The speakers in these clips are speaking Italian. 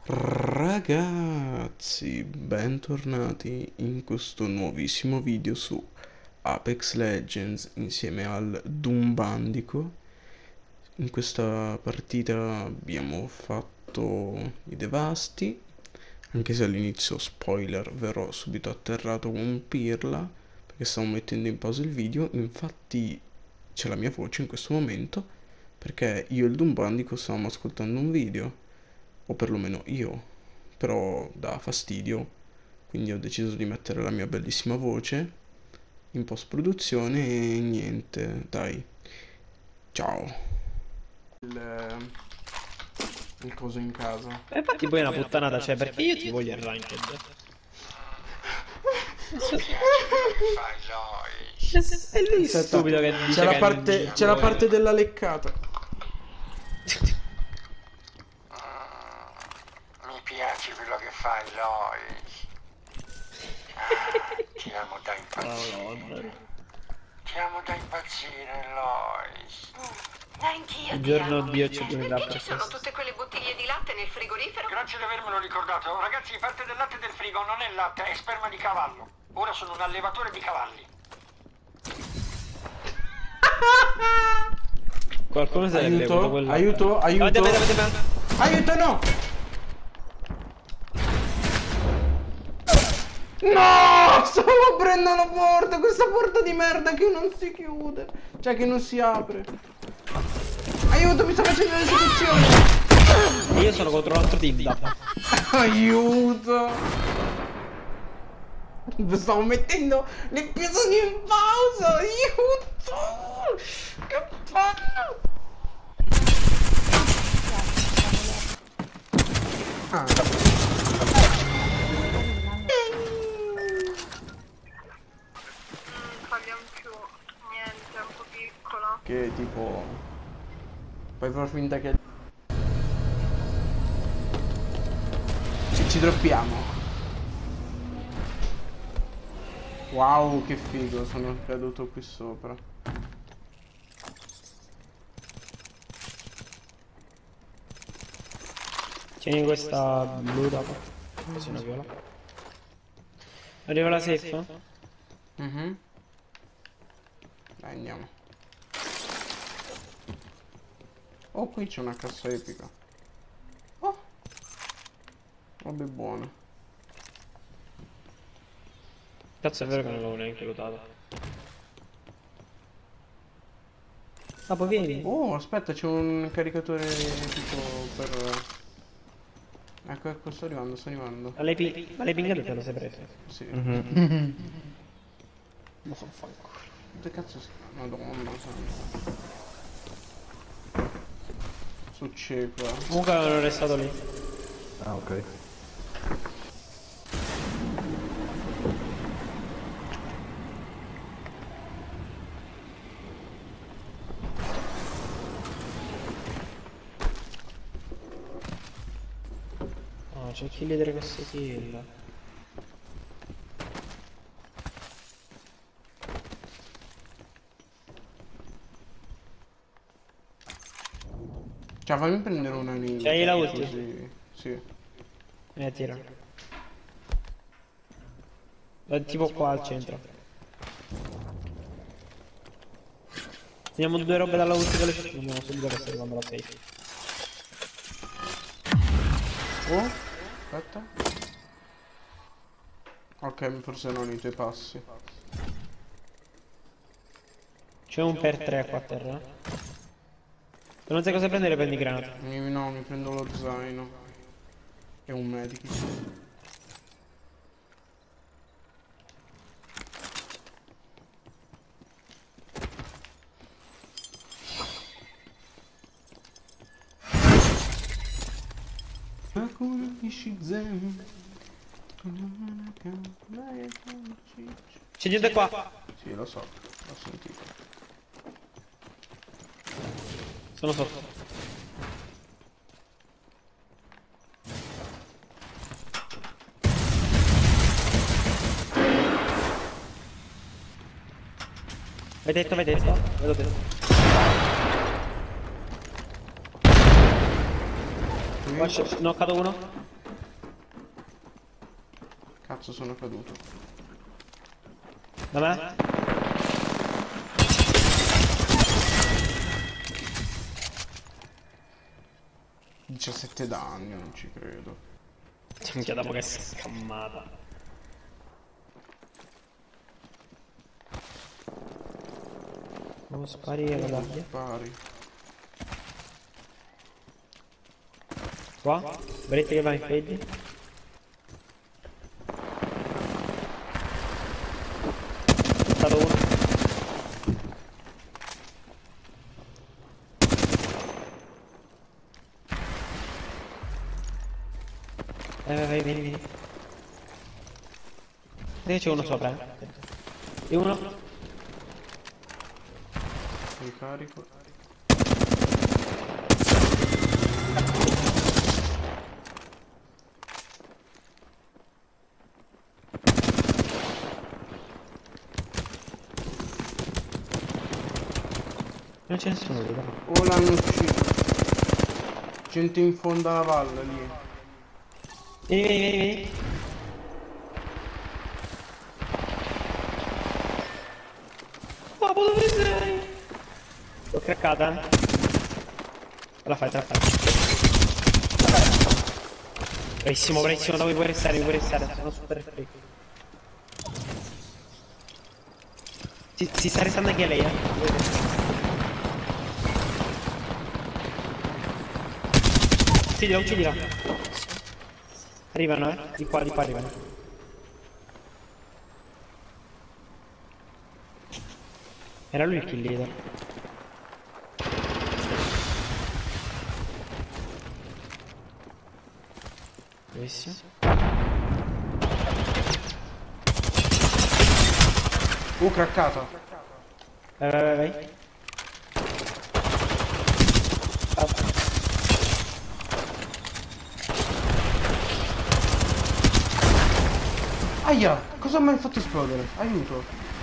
Ragazzi, bentornati in questo nuovissimo video su Apex Legends insieme al Doom Bandico. In questa partita abbiamo fatto i devasti, anche se all'inizio, spoiler, verrò subito atterrato con un pirla perché stavo mettendo in pausa il video. Infatti c'è la mia voce in questo momento perché io e il Doom Bandico stavamo ascoltando un video, o perlomeno io, però dà fastidio, quindi ho deciso di mettere la mia bellissima voce in post produzione e niente, dai, ciao. Il coso in casa. E infatti poi è una puttanata, cioè perché io ti voglio il ranked? È lui stupido che dice C'è la parte della leccata. Mi piace quello che fai, Lois. Ti amo da impazzire. Ti amo da impazzire, Lois. Anch'io Il ti giorno amo. Dio ci viene da Perché ci sono questo. tutte quelle bottiglie di latte nel frigorifero? Grazie di avermelo ricordato. Ragazzi, parte del latte del frigo non è latte, è sperma di cavallo. Ora sono un allevatore di cavalli. Qualcuno se l'è bevuto quello. Aiuto, Davanti a me, davanti a me. aiuto, no! No! Stavo aprendo la porta, questa porta di merda che non si chiude, cioè che non si apre. Aiuto, mi sta facendo l'esecuzione. E io sono contro un altro team da. Aiuto. Stavo mettendo l'episodio in pausa. Aiuto. Che palle. Parliamo più. Niente, è un po' piccola. Che tipo puoi far finta che ci droppiamo. Wow, che figo, sono caduto qui sopra. Tieni questa blu dopo. Così una viola. Arriva la safe? Mhm. Dai, andiamo. Oh, qui c'è una cassa epica. Oh, robe buone. Cazzo è vero che non l'avevo neanche lootato. Ah, poi vieni. Oh, aspetta, c'è un caricatore tipo per... Ecco, ecco, sto arrivando, sto arrivando. Ma le pingate te le sei prese? Sì. Ma fanculo. Che cazzo si... Madonna santa. Su cieco. Comunque ero restato lì. Ah, ok. No, c'è chi dietro questo kill. Cioè, fammi prendere una ninja. C'hai la ulti? Così... Sì. Tira. Tipo qua al centro. Teniamo due robe dalla ulti che le andiamo subito che sta arrivando la safe. Oh, aspetta. Ok, forse non i tuoi passi. C'è un per 3 qua a terra. Se non sai cosa prendere prendi granate. No, mi prendo lo zaino. E un medico. C'è gente qua. Sì, lo so, l'ho sentito. Sono sotto. Vai detto, vai detto. Vedo te. Knoccato uno. Cazzo, sono caduto. Da me? 17 danni, non ci credo. Minchia, dopo che si è scammata. Devo sparire con l'aria. Spari. Qua? Vedete che va in fade? È stato uno. Vai, vieni, vieni. Vedi che c'è uno sopra, eh. E uno? Ricarico. Non c'è nessuno lì, dai. Oh, l'hanno ucciso. Gente in fondo alla valle lì. Vieni, vieni, vieni, vieni. Papà, dove sei? L'ho craccata. La fai, te la fai. Bravissimo, bravissimo, dove puoi restare, sono super free. Si sta restando anche lei, Uccidila, uccidila. Arrivano, di qua arrivano. Era lui il kill leader. Bravissimo. Craccato. Vai. Aia, cosa mi hai fatto esplodere? Aiuto.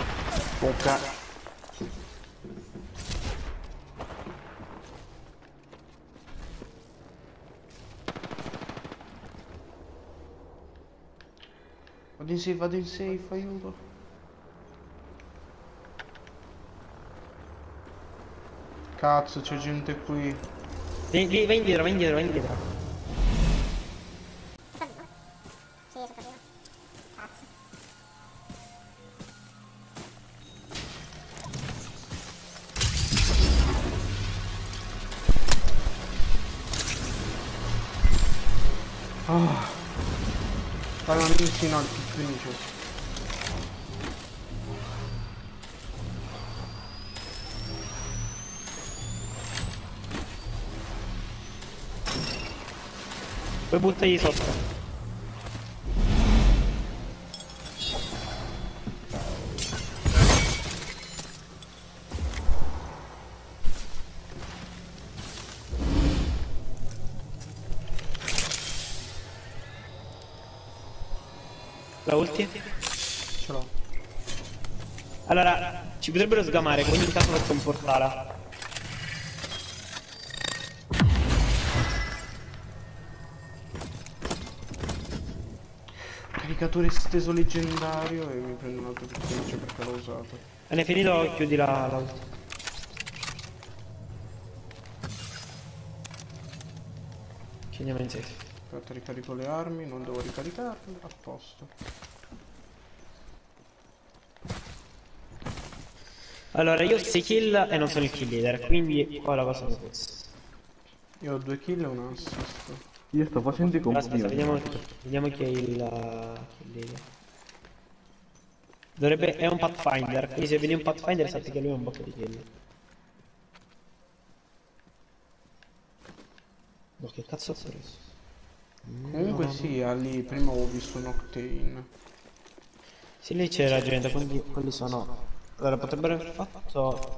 Vado in safe, aiuto. Cazzo, c'è gente qui. Vai indietro. Stavano vicino al finisce. Poi buttagli sotto. La ulti? Ce l'ho. Allora, ci potrebbero sgamare, quindi in caso faccio un portale. Caricatore esteso leggendario e mi prendo un altro personaggio perché l'ho usato. Ne è finito, chiudi la ulti. Chiudiamo in safe. Aspetta, ricarico le armi, non devo ricaricarle, a posto. Allora, io ho 6 kill e non sono il kill leader, quindi qua la cosa non questa. Io ho 2 kill e un assist. Io sto facendo i Aspetta, complimenti. vediamo chi è il kill leader. È un Pathfinder, quindi se vedi un Pathfinder sappi che lui è un botto di kill. No, che cazzo ho preso? Comunque No. sì, lì prima ho visto un Octane. Sì, lì c'era gente, quindi quelli sono... Allora, potrebbero aver fatto...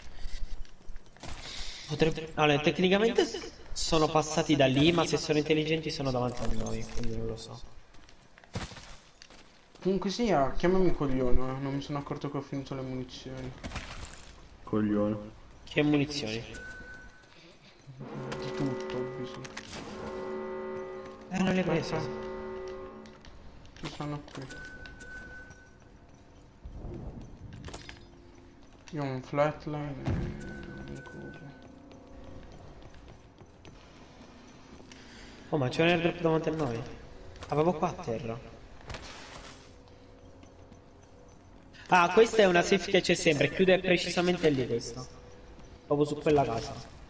Allora, tecnicamente sono passati da lì, ma se sono intelligenti sono davanti a noi, quindi non lo so. Comunque sia, chiamami coglione, non mi sono accorto che ho finito le munizioni. Coglione. Che munizioni? Di tutto ho bisogno. Non le hai prese. Ci sono qui. Io ho un flatline e un cubo. Oh, ma c'è un airdrop davanti a noi. Avevo qua a terra. Ah, questa è una safe che c'è sempre. Chiude precisamente lì questa. Proprio su quella casa.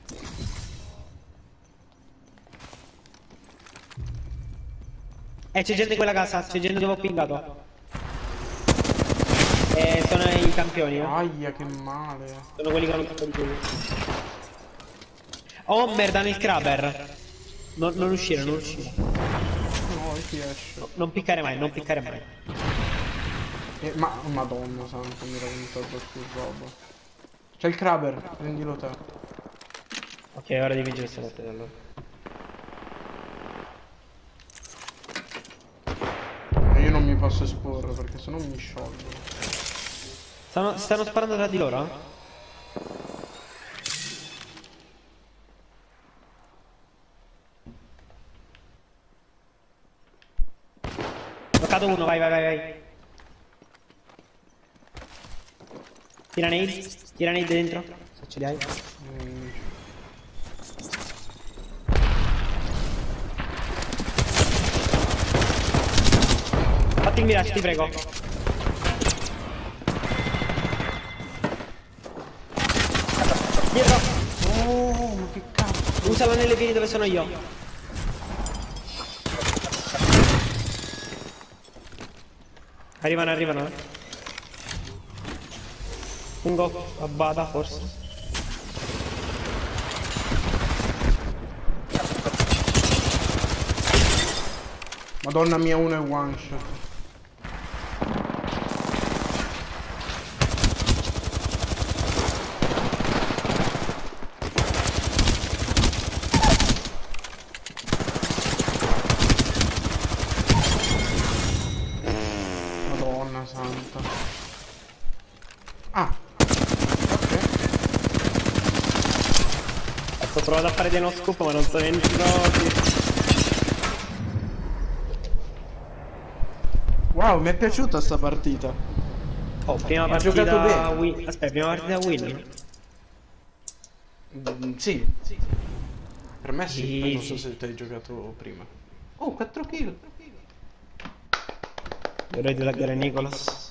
C'è gente in quella casa. C'è gente dove ho pingato. Sono i campioni, Aia, che male. Sono quelli che hanno fatto di più. Oh merda, nel crabber. Non uscire, non uscire. No, ti esce. Non piccare mai, non piccare mai. Ma madonna santa, mi era venuto addosso il robo. C'è il crabber, prendilo te. Ok, ora devi vincere questa partita allora. Io non mi posso esporre perché sennò mi sciolgo. Stanno sparando tra di loro? Bloccato uno, vai, vai, vai, vai. Tira nade dentro, se ce li hai. Fatti il mirage, ti prego. Dietro. Oh, ma che cazzo. Usalo nelle piedi dove sono io. Arrivano, arrivano. Fungo a bada forse. Madonna mia, uno è one shot. Madonna santa. Ah, ok. Sto provando a fare dei no scoop ma non so niente. Wow, mi è piaciuta sta partita. Oh, prima Ha giocato partita bene. win. Aspetta, prima partita win. Sì. Per me sì, poi non so Easy. se te hai giocato prima. Oh, 4 kill. Dovrei taggare Nicolas.